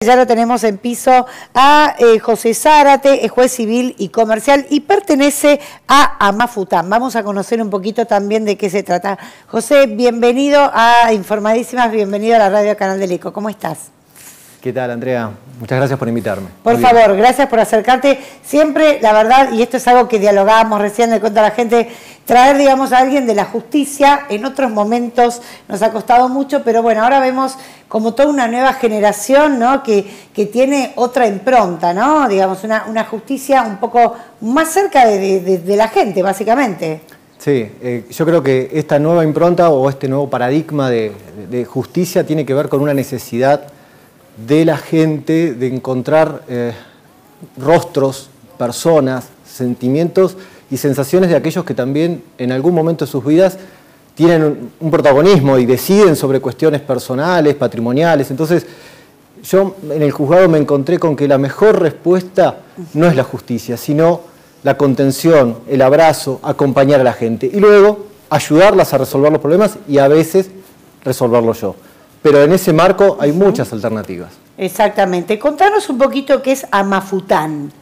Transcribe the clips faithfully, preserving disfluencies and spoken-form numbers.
Ya lo tenemos en piso a eh, José Zárate, es juez civil y comercial y pertenece a Amafután. Vamos a conocer un poquito también de qué se trata. José, bienvenido a Informadísimas, bienvenido a la radio Canal del Eco. ¿Cómo estás? ¿Qué tal, Andrea? Muchas gracias por invitarme. Por Muy favor, bien. gracias por acercarte. Siempre, la verdad, y esto es algo que dialogábamos recién, le cuento a la gente, traer, digamos, a alguien de la justicia, en otros momentos nos ha costado mucho, pero bueno, ahora vemos como toda una nueva generación, ¿no? que, que tiene otra impronta, ¿no? Digamos, una, una justicia un poco más cerca de, de, de la gente, básicamente. Sí, eh, yo creo que esta nueva impronta o este nuevo paradigma de, de, de justicia tiene que ver con una necesidad de la gente de encontrar eh, rostros, personas, sentimientos y sensaciones de aquellos que también en algún momento de sus vidas tienen un, un protagonismo y deciden sobre cuestiones personales, patrimoniales. Entonces, yo en el juzgado me encontré con que la mejor respuesta no es la justicia, sino la contención, el abrazo, acompañar a la gente y luego ayudarlas a resolver los problemas y a veces resolverlos yo. Pero en ese marco hay muchas alternativas. Exactamente. Contanos un poquito qué es Amafután.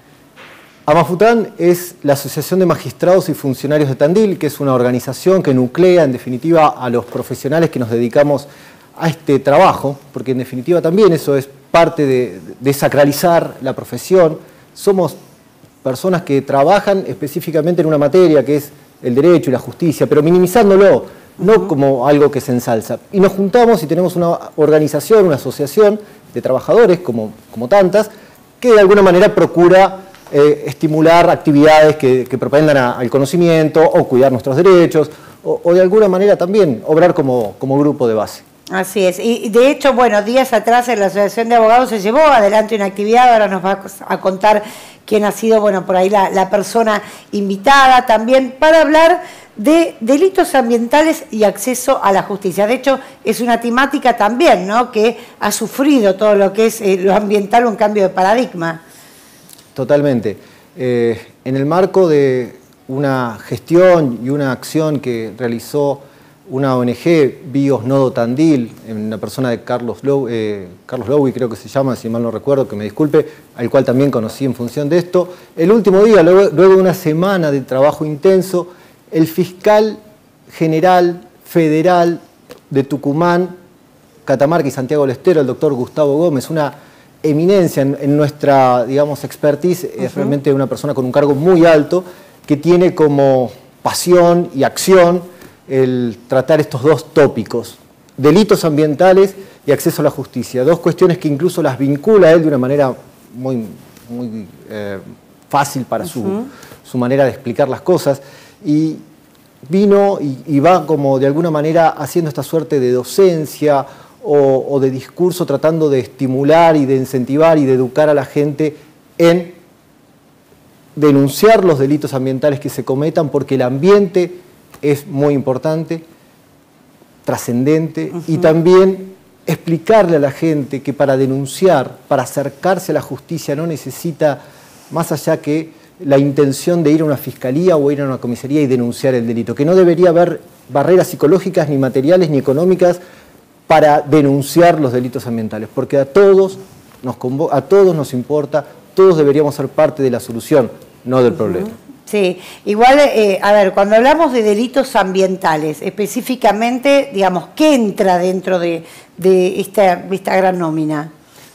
Amafután es la Asociación de Magistrados y Funcionarios de Tandil, que es una organización que nuclea en definitiva a los profesionales que nos dedicamos a este trabajo, porque en definitiva también eso es parte de, de sacralizar la profesión. Somos personas que trabajan específicamente en una materia que es el derecho y la justicia, pero minimizándolo, no como algo que se ensalza. Y nos juntamos y tenemos una organización, una asociación de trabajadores, como, como tantas, que de alguna manera procura eh, estimular actividades que, que propendan a, al conocimiento o cuidar nuestros derechos, o, o de alguna manera también obrar como, como grupo de base. Así es. Y de hecho, bueno, días atrás en la Asociación de Abogados se llevó adelante una actividad, ahora nos va a contar quién ha sido, bueno, por ahí la, la persona invitada también, para hablar de delitos ambientales y acceso a la justicia. De hecho, es una temática también, ¿no?, que ha sufrido todo lo que es eh, lo ambiental, un cambio de paradigma. Totalmente. Eh, en el marco de una gestión y una acción que realizó una O N G, Bios Nodo Tandil, en la persona de Carlos Low, eh, Carlos Lowy, creo que se llama, si mal no recuerdo, que me disculpe, al cual también conocí en función de esto. El último día, luego, luego de una semana de trabajo intenso, el fiscal general federal de Tucumán, Catamarca y Santiago del Estero, el doctor Gustavo Gómez, una eminencia en, en nuestra, digamos, expertise, uh-huh. Es realmente una persona con un cargo muy alto que tiene como pasión y acción el tratar estos dos tópicos, delitos ambientales y acceso a la justicia, dos cuestiones que incluso las vincula a él de una manera muy, muy eh, fácil para su, uh-huh. su manera de explicar las cosas, y vino y, y va como de alguna manera haciendo esta suerte de docencia o, o de discurso tratando de estimular y de incentivar y de educar a la gente en denunciar los delitos ambientales que se cometan, porque el ambiente es muy importante, trascendente, uh-huh. y también explicarle a la gente que para denunciar, para acercarse a la justicia no necesita más allá que la intención de ir a una fiscalía o ir a una comisaría y denunciar el delito, que no debería haber barreras psicológicas, ni materiales, ni económicas para denunciar los delitos ambientales, porque a todos nos, convo- a todos nos importa, todos deberíamos ser parte de la solución, no del uh-huh. problema. Sí, igual, eh, a ver, cuando hablamos de delitos ambientales, específicamente, digamos, ¿qué entra dentro de, de esta, esta gran nómina?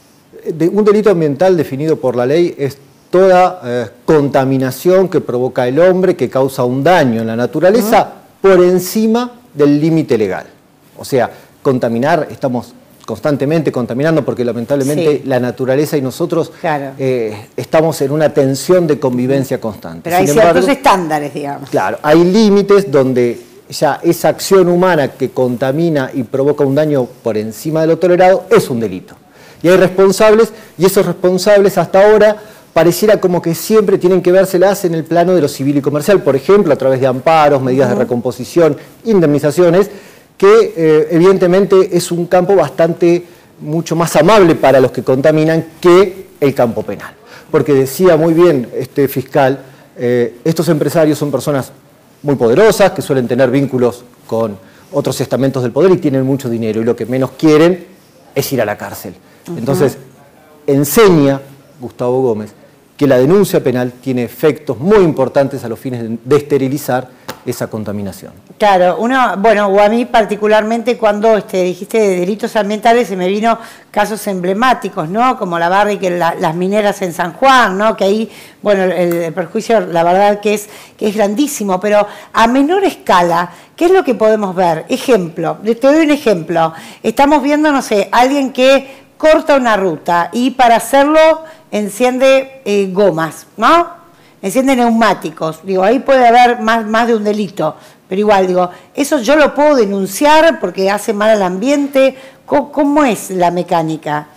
De un delito ambiental definido por la ley es toda eh, contaminación que provoca el hombre, que causa un daño en la naturaleza uh-huh. por encima del límite legal. O sea, contaminar, estamos constantemente contaminando porque lamentablemente sí. la naturaleza y nosotros claro. eh, estamos en una tensión de convivencia constante. Pero hay Sin ciertos embargo, estándares, digamos. Claro, hay límites donde ya esa acción humana que contamina y provoca un daño por encima de lo tolerado es un delito. Y hay responsables, y esos responsables hasta ahora pareciera como que siempre tienen que vérselas en el plano de lo civil y comercial, por ejemplo, a través de amparos, medidas uh-huh. de recomposición, indemnizaciones, que eh, evidentemente es un campo bastante, mucho más amable para los que contaminan que el campo penal. Porque decía muy bien este fiscal, eh, estos empresarios son personas muy poderosas, que suelen tener vínculos con otros estamentos del poder y tienen mucho dinero, y lo que menos quieren es ir a la cárcel. Uh-huh. Entonces, enseña Gustavo Gómez que la denuncia penal tiene efectos muy importantes a los fines de esterilizar esa contaminación. Claro, uno, bueno, o a mí particularmente cuando este, dijiste de delitos ambientales se me vino casos emblemáticos, ¿no? Como la Barrick, la, las mineras en San Juan, ¿no? Que ahí, bueno, el, el perjuicio, la verdad que es, que es grandísimo, pero a menor escala, ¿qué es lo que podemos ver? Ejemplo, te doy un ejemplo. Estamos viendo, no sé, alguien que corta una ruta y para hacerlo enciende eh, gomas, ¿no? Enciende neumáticos. Digo, ahí puede haber más, más de un delito, pero igual, digo, eso yo lo puedo denunciar porque hace mal al ambiente. ¿Cómo, cómo es la mecánica?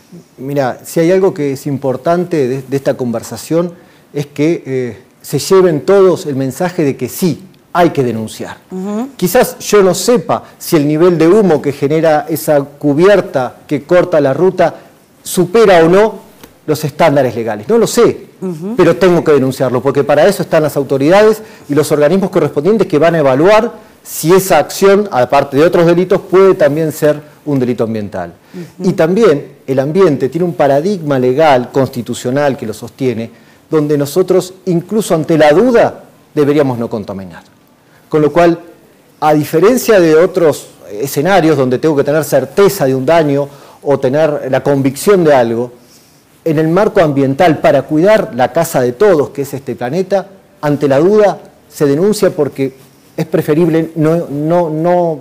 Mira, si hay algo que es importante de, de esta conversación es que eh, se lleven todos el mensaje de que sí, hay que denunciar. Uh-huh. Quizás yo no sepa si el nivel de humo que genera esa cubierta que corta la ruta supera o no los estándares legales. No lo sé, uh-huh. pero tengo que denunciarlo, porque para eso están las autoridades y los organismos correspondientes que van a evaluar si esa acción, aparte de otros delitos, puede también ser un delito ambiental. Uh-huh. Y también el ambiente tiene un paradigma legal, constitucional, que lo sostiene, donde nosotros, incluso ante la duda, deberíamos no contaminar. Con lo cual, a diferencia de otros escenarios donde tengo que tener certeza de un daño o tener la convicción de algo, en el marco ambiental, para cuidar la casa de todos, que es este planeta, ante la duda se denuncia porque es preferible no, no, no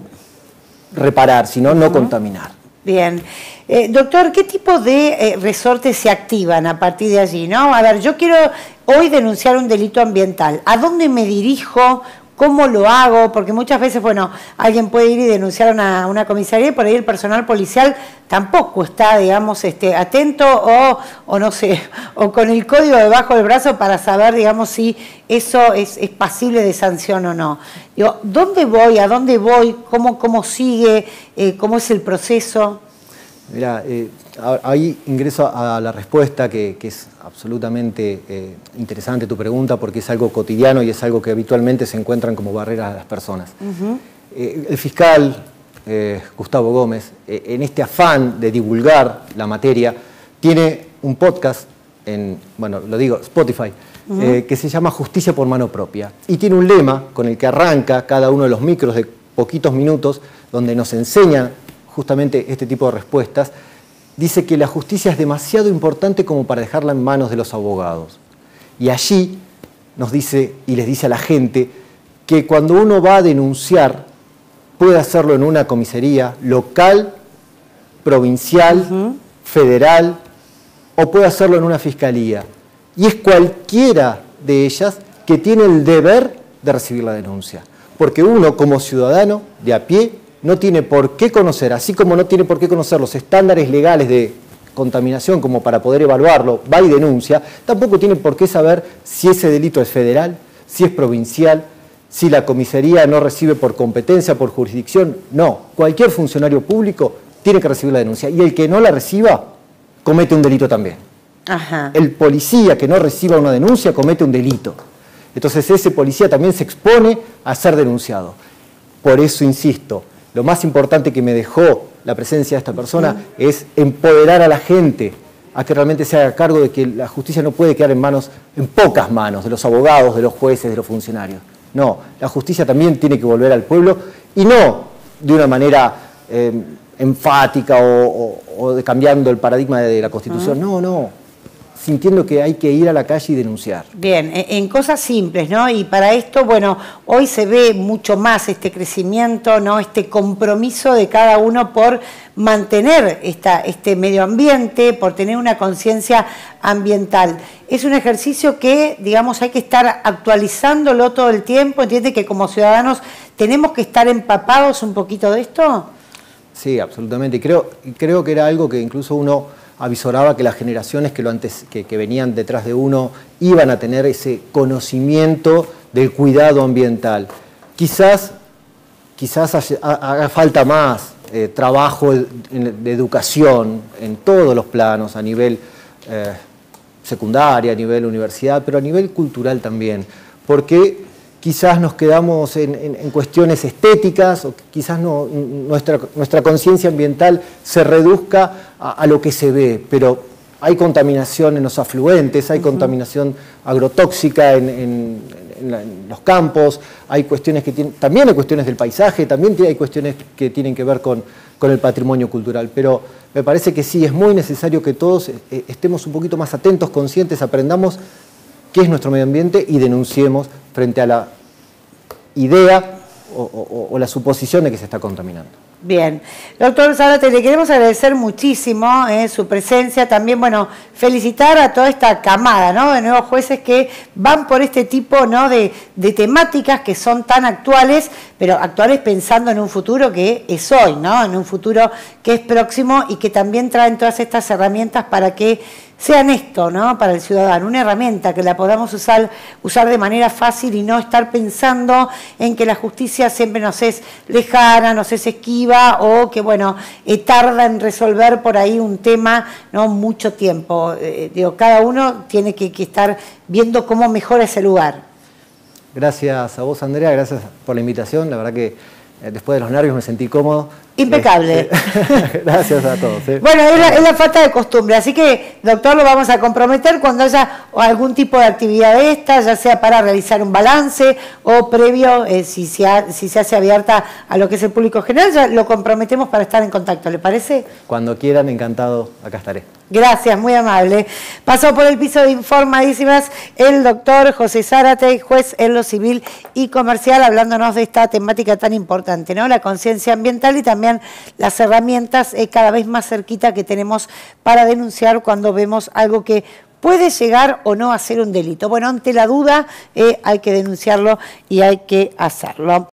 reparar, sino no uh-huh. contaminar. Bien. Eh, doctor, ¿qué tipo de eh, resortes se activan a partir de allí, ¿no? A ver, yo quiero hoy denunciar un delito ambiental. ¿A dónde me dirijo? ¿Cómo lo hago? Porque muchas veces, bueno, alguien puede ir y denunciar a una, una comisaría y por ahí el personal policial tampoco está, digamos, este, atento o, o no sé, o con el código debajo del brazo para saber, digamos, si eso es, es pasible de sanción o no. Digo, ¿dónde voy? ¿A dónde voy? ¿Cómo, cómo sigue? Eh, ¿Cómo es el proceso? Mira, eh, ahí ingreso a la respuesta que, que es absolutamente eh, interesante tu pregunta porque es algo cotidiano y es algo que habitualmente se encuentran como barreras a las personas. Uh-huh. eh, el fiscal eh, Gustavo Gómez, eh, en este afán de divulgar la materia, tiene un podcast en, bueno, lo digo, Spotify, uh-huh. eh, que se llama Justicia por Mano Propia. Y tiene un lema con el que arranca cada uno de los micros de poquitos minutos, donde nos enseña justamente este tipo de respuestas. Dice que la justicia es demasiado importante como para dejarla en manos de los abogados. Y allí nos dice y les dice a la gente que cuando uno va a denunciar puede hacerlo en una comisaría local, provincial, uh-huh. federal, o puede hacerlo en una fiscalía. Y es cualquiera de ellas que tiene el deber de recibir la denuncia. Porque uno como ciudadano de a pie no tiene por qué conocer, así como no tiene por qué conocer los estándares legales de contaminación como para poder evaluarlo, va y denuncia, tampoco tiene por qué saber si ese delito es federal, si es provincial, si la comisaría no recibe por competencia, por jurisdicción. No, cualquier funcionario público tiene que recibir la denuncia y el que no la reciba comete un delito también. Ajá. El policía que no reciba una denuncia comete un delito. Entonces ese policía también se expone a ser denunciado. Por eso insisto, lo más importante que me dejó la presencia de esta persona uh-huh. es empoderar a la gente a que realmente se haga cargo de que la justicia no puede quedar en manos, en pocas manos, de los abogados, de los jueces, de los funcionarios. No, la justicia también tiene que volver al pueblo y no de una manera eh, enfática o, o, o de cambiando el paradigma de la Constitución. Uh-huh. No, no. Sintiendo que hay que ir a la calle y denunciar. Bien, en cosas simples, ¿no? Y para esto, bueno, hoy se ve mucho más este crecimiento, ¿no? Este compromiso de cada uno por mantener esta, este medio ambiente, por tener una conciencia ambiental. Es un ejercicio que, digamos, hay que estar actualizándolo todo el tiempo. ¿Entiende que como ciudadanos tenemos que estar empapados un poquito de esto? Sí, absolutamente. Y creo, creo que era algo que incluso uno avisoraba que las generaciones que, lo antes, que, que venían detrás de uno iban a tener ese conocimiento del cuidado ambiental. Quizás, quizás haga falta más eh, trabajo de, de educación en todos los planos, a nivel eh, secundaria, a nivel universidad, pero a nivel cultural también, porque quizás nos quedamos en, en, en cuestiones estéticas o quizás no, nuestra, nuestra conciencia ambiental se reduzca a, a lo que se ve, pero hay contaminación en los afluentes, hay uh-huh. contaminación agrotóxica en, en, en, la, en los campos, hay cuestiones que tienen, también hay cuestiones del paisaje, también hay cuestiones que tienen que ver con, con el patrimonio cultural, pero me parece que sí, es muy necesario que todos eh, estemos un poquito más atentos, conscientes, aprendamos qué es nuestro medio ambiente y denunciemos frente a la idea o, o, o la suposición de que se está contaminando. Bien, doctor Zárate, le queremos agradecer muchísimo eh, su presencia, también, bueno, felicitar a toda esta camada, ¿no?, de nuevos jueces que van por este tipo, ¿no?, de, de temáticas que son tan actuales, pero actuales pensando en un futuro que es hoy, ¿no?, en un futuro que es próximo y que también traen todas estas herramientas para que sean esto, ¿no?, para el ciudadano, una herramienta que la podamos usar, usar de manera fácil y no estar pensando en que la justicia siempre nos es lejana, nos es esquiva o que, bueno, eh, tarda en resolver por ahí un tema, ¿no?, mucho tiempo. Eh, digo, cada uno tiene que, que estar viendo cómo mejora ese lugar. Gracias a vos, Andrea, gracias por la invitación, la verdad que eh, después de los nervios me sentí cómodo. Impecable. Este, gracias a todos. ¿eh? Bueno, es la, es la falta de costumbre, así que, doctor, lo vamos a comprometer cuando haya algún tipo de actividad de esta, ya sea para realizar un balance o previo, eh, si, se ha, si se hace abierta a lo que es el público general, ya lo comprometemos para estar en contacto, ¿le parece? Cuando quieran, encantado, acá estaré. Gracias, muy amable. Pasó por el piso de Informadísimas el doctor José Zárate, juez en lo civil y comercial, hablándonos de esta temática tan importante, ¿no? La conciencia ambiental y también las herramientas eh, cada vez más cerquita que tenemos para denunciar cuando vemos algo que puede llegar o no a ser un delito. Bueno, ante la duda eh, hay que denunciarlo y hay que hacerlo.